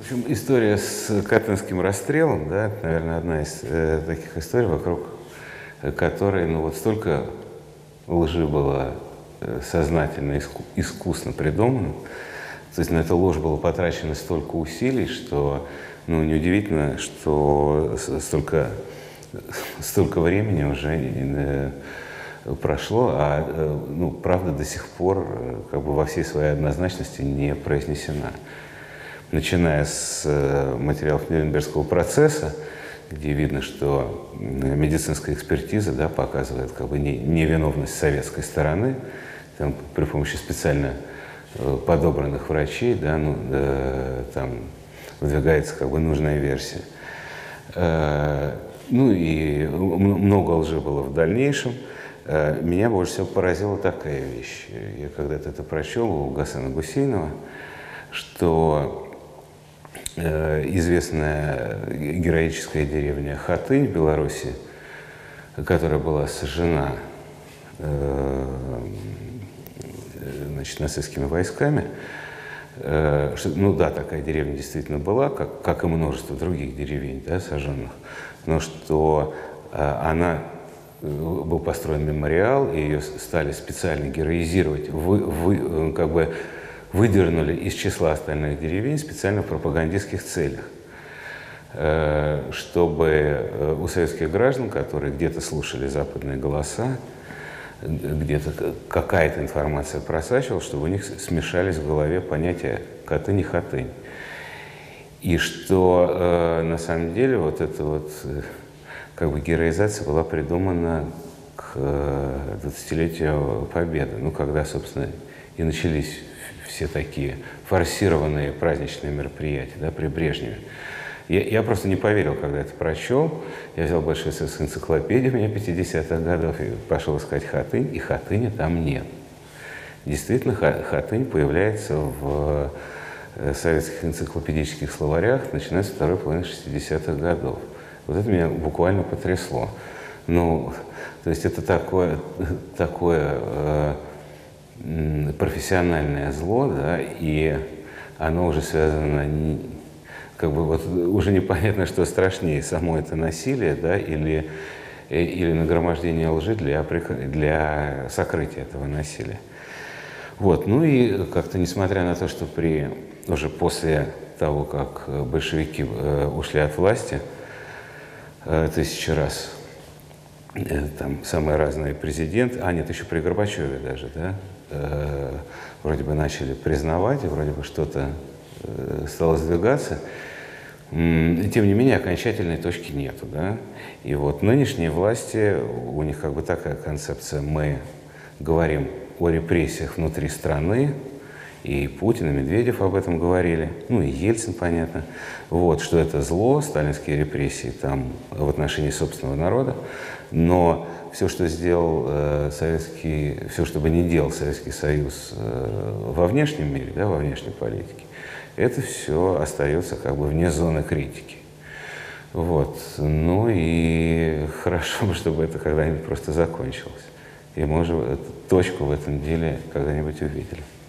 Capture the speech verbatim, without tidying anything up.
В общем, история с Катынским расстрелом, да, наверное, одна из э, таких историй, вокруг которой, ну, вот столько лжи было э, сознательно, иску, искусно придумано. То есть на эту ложь было потрачено столько усилий, что, ну, неудивительно, что столько, столько времени уже э, прошло, а, э, ну, правда до сих пор э, как бы во всей своей однозначности не произнесена. Начиная с материалов Нюрнбергского процесса, где видно, что медицинская экспертиза, да, показывает как бы невиновность советской стороны, там, при помощи специально подобранных врачей, да, ну, да, там выдвигается как бы нужная версия. Ну и много лжи было в дальнейшем. Меня больше всего поразила такая вещь. Я когда-то это прочел у Гасана Гусейнова, что известная героическая деревня Хатынь в Беларуси, которая была сожжена э, значит, нацистскими войсками, э, что, ну да, такая деревня действительно была, как, как и множество других деревень, да, сожженных, но что э, она, был построен мемориал, и ее стали специально героизировать, вы, вы, как бы выдернули из числа остальных деревень специально в пропагандистских целях, чтобы у советских граждан, которые где-то слушали западные голоса, где-то какая-то информация просачивалась, чтобы у них смешались в голове понятия «Хатынь» и «Хатынь». И что на самом деле вот эта вот как бы героизация была придумана к двадцатилетию Победы, ну, когда, собственно, и начались все такие форсированные праздничные мероприятия, да, при Брежневе. Я, я просто не поверил, когда это прочел. Я взял большую советскую энциклопедию у меня пятидесятых годов и пошел искать Хатынь, и Хатыни там нет. Действительно, Хатынь появляется в советских энциклопедических словарях, начиная с второй половины шестидесятых годов. Вот это меня буквально потрясло. Ну, то есть это такое, такое э, профессиональное зло, да, и оно уже связано, как бы вот уже непонятно, что страшнее, само это насилие, да, или, или нагромождение лжи для, для сокрытия этого насилия. Вот, ну и как-то, несмотря на то, что при, уже после того, как большевики э, ушли от власти, э, тысячи раз, э, там самые разные президенты, а нет, еще при Горбачеве даже, да, э, вроде бы начали признавать, вроде бы что-то э, стало сдвигаться, э, тем не менее окончательной точки нету, да. И вот нынешние власти, у них как бы такая концепция: мы говорим о репрессиях внутри страны, и Путин, и Медведев об этом говорили, ну и Ельцин, понятно, вот, что это зло, сталинские репрессии там в отношении собственного народа, но все, что сделал э, Советский, все, что бы не делал Советский Союз э, во внешнем мире, да, во внешней политике, это все остается как бы вне зоны критики. Вот, ну и хорошо бы, чтобы это когда-нибудь просто закончилось. И мы уже эту точку в этом деле когда-нибудь увидели.